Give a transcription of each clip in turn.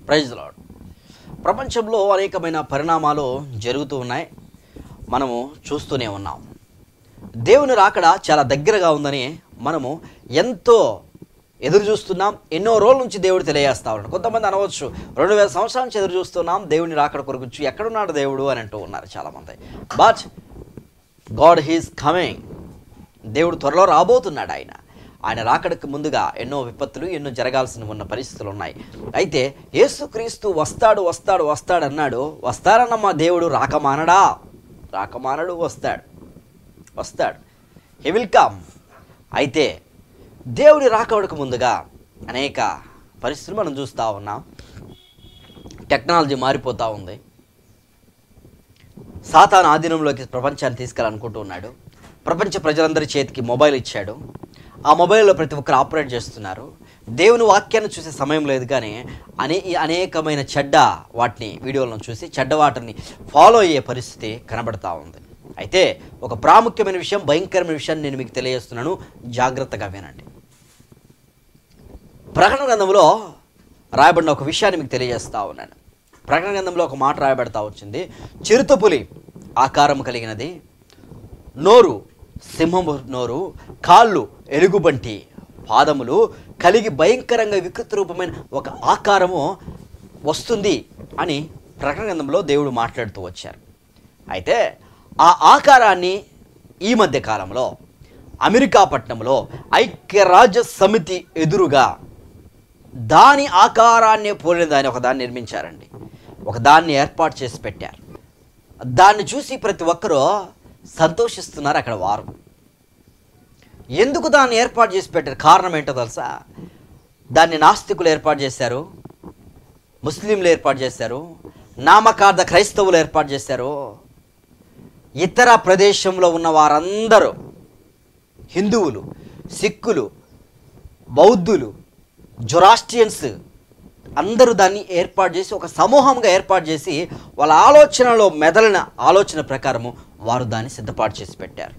Praise lord. ప్రపంచంలో అనేకమైన పరిణామాలు జరుగుతూ ఉన్నాయి, మనము చూస్తూనే ఉన్నాం. దేవుని రాకడ చాలా దగ్గరగా ఉందని మనము ఎంతో ఎదురు చూస్తున్నాం. ఎన్నో రోజుల నుంచి దేవుడు తెలియజేస్తా ఉన్నాడు. కొంతమంది అనవచ్చు 2000 సంవత్సరాల నుంచి ఎదురు చూస్తున్నాం దేవుని రాకడ కొరకు, ఎక్కడున్నాడు దేవుడు అని అంటూ ఉన్నారు చాలామంది. But God he's coming. దేవుడు త్వరలో రాబోతున్నాడు. ఆయన రాకడకు ముందుగా ఎన్నో విపత్తులు, ఎన్నో జరగాల్సిన ఉన్న పరిస్థితులు ఉన్నాయి. అయితే యేసుక్రీస్తు వస్తాడు వస్తాడు వస్తాడు అన్నాడు. వస్తాడన్న మా దేవుడు రాకమానడు, వస్తాడు. He will come. అయితే దేవుడి రాకడకు ముందుగా అనేక పరిస్థితులు మనం చూస్తూ ఉన్నాం. టెక్నాలజీ మారిపోతూ ఉంది. సాతాను ఆధీనంలోకి ప్రపంచాన్ని తీసుకెళ్ళాలనుకుంటూ ఉన్నాడు. ప్రపంచ ప్రజలందరి చేతికి మొబైల్ ఇచ్చాడు. ఆ మొబైల్లో ప్రతి ఒక్కరు ఆపరేట్ చేస్తున్నారు. దేవుని వాక్యాన్ని చూసే సమయం లేదు, కానీ అనేకమైన చెడ్డ వాటిని వీడియోలను చూసి చెడ్డ వాటిని ఫాలో అయ్యే పరిస్థితి కనబడతా ఉంది. అయితే ఒక ప్రాముఖ్యమైన విషయం, భయంకరమైన విషయాన్ని నేను మీకు తెలియజేస్తున్నాను, జాగ్రత్తగా వినండి. ప్రకటన గ్రంథంలో రాయబడిన ఒక విషయాన్ని మీకు తెలియజేస్తా ఉన్నాను. ప్రకటన గ్రంథంలో ఒక మాట రాయబడతా వచ్చింది. చిరుతపులి ఆకారం కలిగినది, నోరు సింహము నోరు, కాళ్ళు ఎలుగుబంటి పాదములు కలిగి భయంకరంగా వికృత రూపమైన ఒక ఆకారము వస్తుంది అని ప్రకటన గ్రంథంలో దేవుడు మాట్లాడుతూ వచ్చారు. అయితే ఆ ఆకారాన్ని ఈ మధ్య కాలంలో అమెరికా పట్టణంలో ఐక్యరాజ్య సమితి ఎదురుగా దాని ఆకారాన్ని పోలిన దాన్ని ఒకదాన్ని నిర్మించారండి. ఒకదాన్ని ఏర్పాటు చేసి పెట్టారు. దాన్ని చూసి ప్రతి ఒక్కరూ సంతోషిస్తున్నారు. అక్కడ వారు ఎందుకు దాన్ని ఏర్పాటు చేసి పెట్టారు? కారణం ఏంటో తెలుసా? దాన్ని నాస్తికులు ఏర్పాటు చేశారు, ముస్లింలు ఏర్పాటు చేశారు, నామకార్థ క్రైస్తవులు ఏర్పాటు చేశారు. ఇతర ప్రదేశంలో ఉన్న వారందరూ, హిందువులు, సిక్కులు, బౌద్ధులు, జొరాస్ట్రియన్స్ అందరూ దాన్ని ఏర్పాటు చేసి ఒక సమూహంగా ఏర్పాటు చేసి వాళ్ళ ఆలోచనలో మెదలిన ఆలోచన ప్రకారము వారు దాన్ని సిద్ధపాటు చేసి పెట్టారు.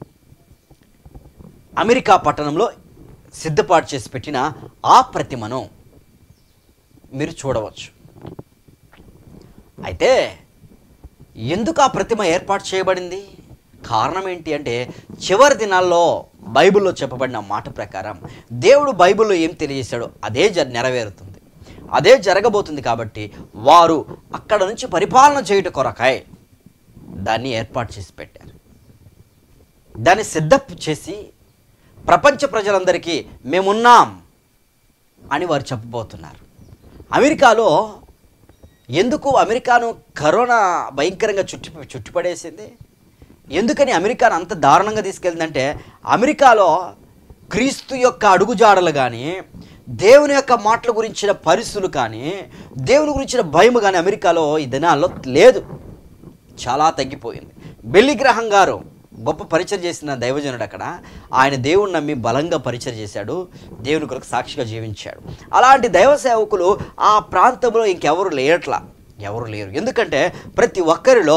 అమెరికా పట్టణంలో సిద్ధపాటు చేసి పెట్టిన ఆ ప్రతిమను మీరు చూడవచ్చు. అయితే ఎందుకు ఆ ప్రతిమ ఏర్పాటు చేయబడింది? కారణం ఏంటి అంటే, చివరి దినాల్లో బైబిల్లో చెప్పబడిన మాట ప్రకారం దేవుడు బైబిల్లో ఏం తెలియజేశాడో అదే నెరవేరుతుంది, అదే జరగబోతుంది. కాబట్టి వారు అక్కడ నుంచి పరిపాలన చేయుట కొరకాయ దాన్ని ఏర్పాటు చేసి పెట్టారు. దాన్ని సిద్ధం చేసి ప్రపంచ ప్రజలందరికీ మేమున్నాం అని వారు చెప్పబోతున్నారు. అమెరికాలో ఎందుకు అమెరికాను కరోనా భయంకరంగా చుట్టుపడేసింది? ఎందుకని అమెరికాను అంత దారుణంగా తీసుకెళ్ళిందంటే, అమెరికాలో క్రీస్తు యొక్క అడుగుజాడలు కానీ, దేవుని యొక్క మాటల గురించిన పరిస్థితులు కానీ, దేవుని గురించిన భయం కానీ అమెరికాలో ఈ దినాల్లో లేదు, చాలా తగ్గిపోయింది. బిల్లీ గ్రహం గారు గొప్ప పరిచయం చేసిన దైవజనుడు అక్కడ. ఆయన దేవుని నమ్మి బలంగా పరిచయం చేశాడు, దేవుని కొరకు సాక్షిగా జీవించాడు. అలాంటి దైవ సేవకులు ఆ ప్రాంతంలో ఇంకెవరు లేరు. ఎందుకంటే ప్రతి ఒక్కరిలో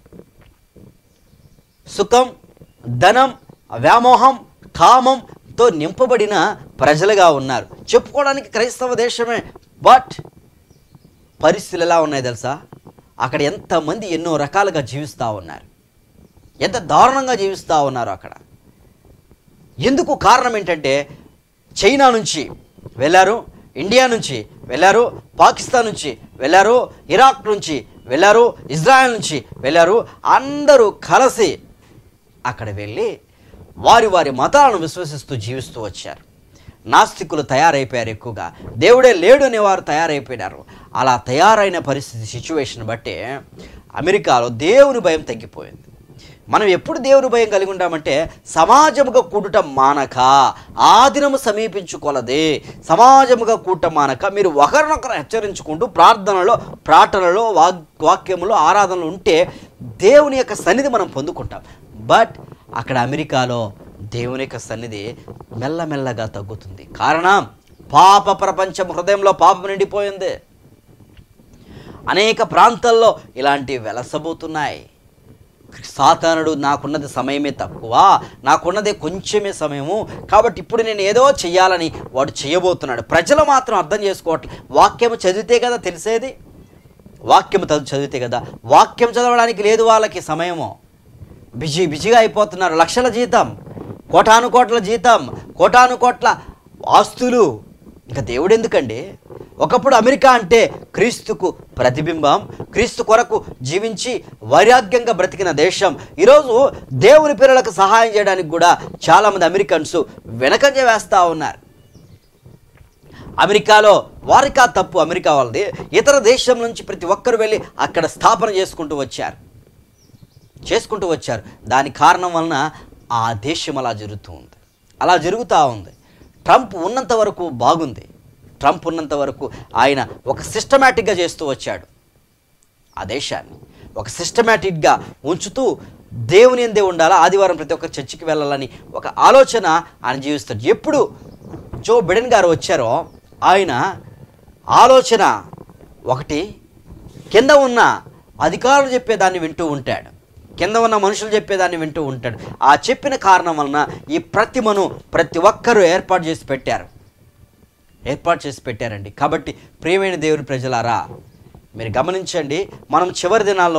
సుఖం, ధనం, వ్యామోహం, కామంతో నింపబడిన ప్రజలుగా ఉన్నారు. చెప్పుకోవడానికి క్రైస్తవ దేశమే, బట్ పరిస్థితులు ఎలా ఉన్నాయి తెలుసా? అక్కడ ఎంతమంది ఎన్నో రకాలుగా జీవిస్తూ ఉన్నారు, ఎంత దారుణంగా జీవిస్తూ ఉన్నారు అక్కడ. ఎందుకు? కారణం ఏంటంటే, చైనా నుంచి వెళ్ళారు, ఇండియా నుంచి వెళ్ళారు, పాకిస్తాన్ నుంచి వెళ్ళారు, ఇరాక్ నుంచి వెళ్ళారు, ఇజ్రాయెల్ నుంచి వెళ్ళారు. అందరూ కలిసి అక్కడ వెళ్ళి వారి మతాలను విశ్వసిస్తూ జీవిస్తూ వచ్చారు. నాస్తికులు తయారైపోయారు, ఎక్కువగా దేవుడే లేడు అనేవారు తయారైపోయినారు. అలా తయారైన పరిస్థితి సిచ్యువేషన్ బట్టి అమెరికాలో దేవుని భయం తగ్గిపోయింది. మనం ఎప్పుడు దేవుని భయం కలిగి ఉంటామంటే, సమాజముగా కూడుట మానక, ఆ దినము సమీపించుకోలదే. సమాజముగా కూడటం మానక మీరు ఒకరినొకరు హెచ్చరించుకుంటూ ప్రార్థనలో వాక్యములో ఆరాధనలు ఉంటే దేవుని యొక్క సన్నిధి మనం పొందుకుంటాం. బట్ అక్కడ అమెరికాలో దేవుని యొక్క సన్నిధి మెల్లమెల్లగా తగ్గుతుంది. కారణం, పాప ప్రపంచం, హృదయంలో పాపం నిండిపోయింది. అనేక ప్రాంతాల్లో ఇలాంటివి వెలసబోతున్నాయి. సాతానుడు నాకున్నది సమయమే తక్కువ, నాకున్నదే కొంచెమే సమయము, కాబట్టి ఇప్పుడు నేను ఏదో చెయ్యాలని వాడు చేయబోతున్నాడు. ప్రజలు మాత్రం అర్థం చేసుకోవట్లేదు. వాక్యము చదివితే కదా తెలిసేది, వాక్యము చదివితే కదా. వాక్యం చదవడానికి లేదు వాళ్ళకి సమయము. బిజీగా అయిపోతున్నారు. లక్షల జీతం, కోటాను కోట్ల జీతం, కోటాను కోట్ల ఆస్తులు. ఇంకా దేవుడు ఎందుకండి? ఒకప్పుడు అమెరికా అంటే క్రీస్తుకు ప్రతిబింబం, క్రీస్తు కొరకు జీవించి వైరాగ్యంగా బ్రతికిన దేశం. ఈరోజు దేవుని పిల్లలకు సహాయం చేయడానికి కూడా చాలామంది అమెరికన్స్ వెనకంజ వేస్తూ ఉన్నారు. అమెరికాలో వారికా తప్పు, అమెరికా వాళ్ళది. ఇతర దేశం నుంచి ప్రతి ఒక్కరు వెళ్ళి అక్కడ స్థాపన చేసుకుంటూ వచ్చారు. దాని కారణం వలన ఆ దేశం అలా జరుగుతూ ఉంది. ట్రంప్ ఉన్నంత వరకు బాగుంది. ట్రంప్ ఉన్నంత వరకు ఆయన ఒక సిస్టమేటిక్గా చేస్తూ వచ్చాడు. ఆ దేశాన్ని ఒక సిస్టమేటిక్గా ఉంచుతూ దేవుని ఎందే ఉండాలా, ఆదివారం ప్రతి ఒక్కరు చర్చికి వెళ్ళాలని ఒక ఆలోచన ఆయన జీవిస్తాడు. ఎప్పుడు జో బిడెన్ గారు వచ్చారో ఆయన ఆలోచన ఒకటి, కింద ఉన్న అధికారులు చెప్పేదాన్ని వింటూ ఉంటాడు, కింద ఉన్న మనుషులు చెప్పేదాన్ని వింటూ ఉంటాడు. ఆ చెప్పిన కారణం వలన ఈ ప్రతిమను ప్రతి ఒక్కరూ ఏర్పాటు చేసి పెట్టారండి. కాబట్టి ప్రియమైన దేవుని ప్రజలారా, మీరు గమనించండి, మనం చివరి దినాల్లో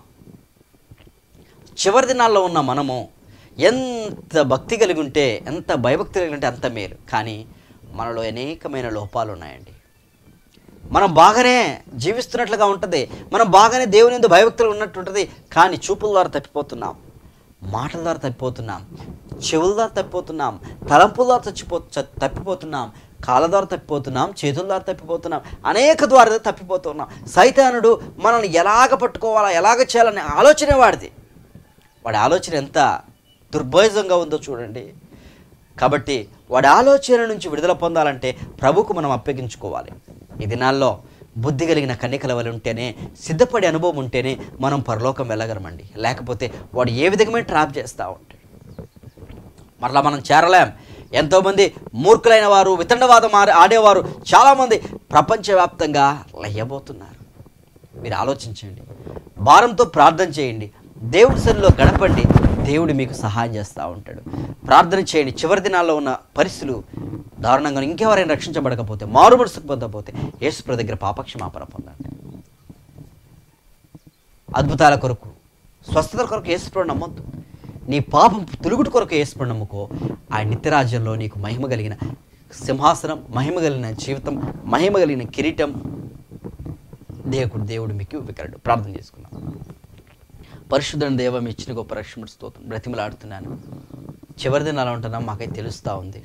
ఉన్న మనము ఎంత భక్తి కలిగి ఉంటే, ఎంత భయభక్తి కలిగి ఉంటే అంత మేలు. కానీ మనలో అనేకమైన లోపాలు ఉన్నాయండి. మనం బాగానే జీవిస్తున్నట్లుగా ఉంటుంది, మనం బాగానే దేవుని యందు భయభక్తులు ఉన్నట్టు ఉంటుంది. కానీ చూపుల ద్వారా తప్పిపోతున్నాం, మాటల ద్వారా తప్పిపోతున్నాం, చెవుల ద్వారా తప్పిపోతున్నాం, తలంపుల ద్వారా తప్పిపోతున్నాం, కాళ్ళ ద్వారా తప్పిపోతున్నాం, చేతుల ద్వారా తప్పిపోతున్నాం, అనేక ద్వారా తప్పిపోతున్నాం. సైతానుడు మనల్ని ఎలాగ పట్టుకోవాలా, ఎలాగ చేయాలనే ఆలోచనే వాడి ఆలోచన ఎంత దుర్భోజంగా ఉందో చూడండి. కాబట్టి వాడి ఆలోచన నుంచి విడుదల పొందాలంటే ప్రభుకు మనం అప్పగించుకోవాలి. ఈ దినాల్లో బుద్ధి కలిగిన కన్యకల వలె ఉంటేనే, సిద్ధపడే అనుభవం ఉంటేనే మనం పరలోకం వెళ్ళగలమండి. లేకపోతే వాడు ఏ విధమైన ట్రాప్ చేస్తూ ఉంటాడు, మరలా మనం చేరలేం. ఎంతోమంది మూర్ఖులైన వారు, వితండవాదం ఆడేవారు చాలామంది ప్రపంచవ్యాప్తంగా లయ్యబోతున్నారు. మీరు ఆలోచించండి, భారంతో ప్రార్థన చేయండి, దేవుడి సన్నిధిలో గడపండి, దేవుడు మీకు సహాయం చేస్తూ ఉంటాడు. ప్రార్థన చేయండి. చివరి దినాల్లో ఉన్న పరిస్థితులు దారుణంగా, ఇంకెవరైనా రక్షించబడకపోతే, మారు మనసుకు పొందకపోతే యేసుప్రభు దగ్గర పాపక్షమాపణ పొందండి. అద్భుతాల కొరకు, స్వస్థతల కొరకు యేసుప్రభుని నమ్మొద్దు. నీ పాపం తొలుగుడు కొరకు యేసుప్రభుని నమ్ముకో. ఆ నిత్యరాజ్యంలో నీకు మహిమ కలిగిన సింహాసనం, మహిమ కలిగిన జీవితం, మహిమ కలిగిన కిరీటం దేవుడు మీకు ఇవ్వగలడు. ప్రార్థన చేసుకున్నాం. పరిశుద్ధుని దేవ, మీ ఇచ్చిన గొప్ప రక్షణ స్తోత్రం బ్రతిమలాడుతున్నాను. చివరి దినాలు ఉంటున్నాం, మాకైతే తెలుస్తూ ఉంది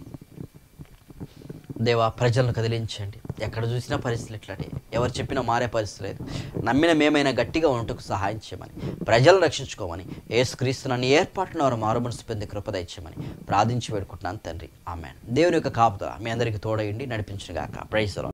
దేవా. ప్రజలను కదిలించండి. ఎక్కడ చూసినా పరిస్థితులు ఇట్లాంటి, ఎవరు చెప్పినా మారే పరిస్థితి లేదు. నమ్మిన మేమైనా గట్టిగా ఉంటకు సహాయం చేయమని, ప్రజలను రక్షించుకోమని, యేసుక్రీస్తు నన్ను ఏర్పాటున వారు మారు మనసు పొంది కృప దయచేయమని ప్రార్థించి వేడుకుంటున్నాను తండ్రి. ఆమేన్. దేవుని యొక్క కాపుదల మీ అందరికీ తోడయండి, నడిపించుగాక. Praise the lord.